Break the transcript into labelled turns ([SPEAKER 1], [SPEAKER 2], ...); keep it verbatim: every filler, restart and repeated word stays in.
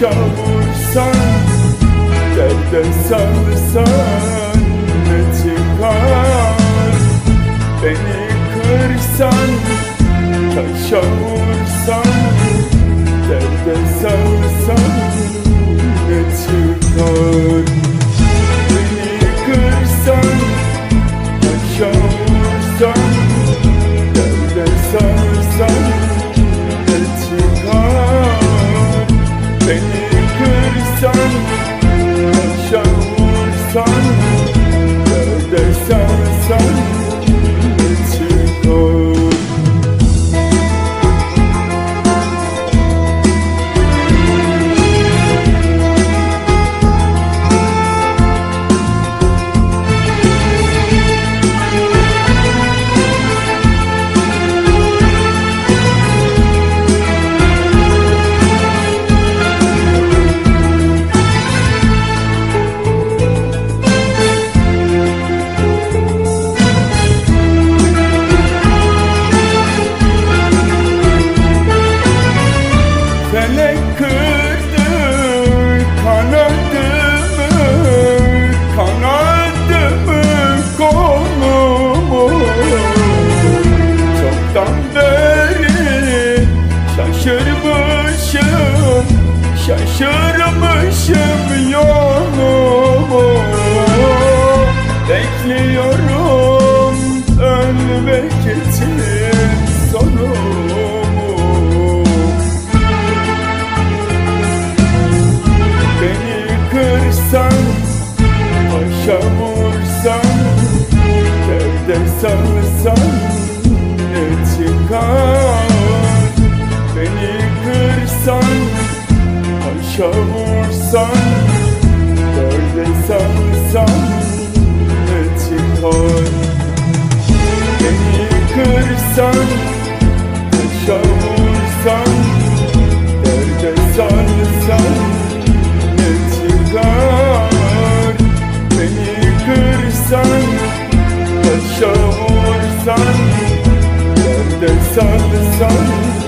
[SPEAKER 1] taşa vursan, derde salsan ne çıkar? Beni kırsan, taşa vursan, derde salsan ne çıkar? Beni kırsan, taşa vursan, derde salsan ne çıkar? Beni kırsan, taşa vursan, derde salsan ne çıkar? Felek kırdı kanadımı, kanadımı, kolumu. Çoktan beri şaşırmışım, şaşırmışım yolumu. Bekliyorum ölmek için sonumu. Kırsan, taşa vursan, derde salsan ne çıkar? Beni kırsan, taşa vursan, derde salsan ne çıkar? Beni kırsan, taşa vursan, derde salsan ne çıkar? Beni kırsan, taşa vursan, derde salsan